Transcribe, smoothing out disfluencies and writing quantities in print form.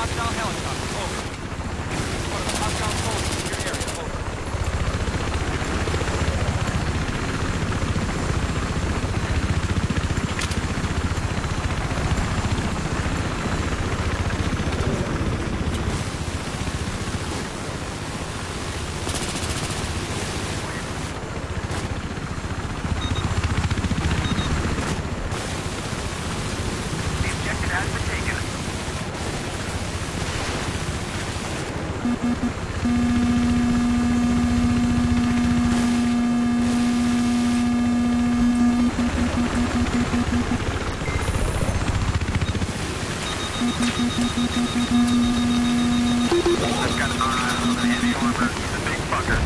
hostile helicopter. Over. One of the hostile soldiers in your area. Over. I've got an eye on the heavy armor. He's a big fucker.